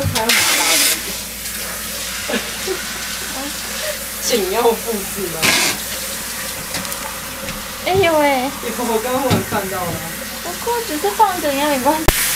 才很大的，紧要复制吗？ 哎呦喂！ 我刚刚忽然看到了。 我裤子是放着，你要没关系。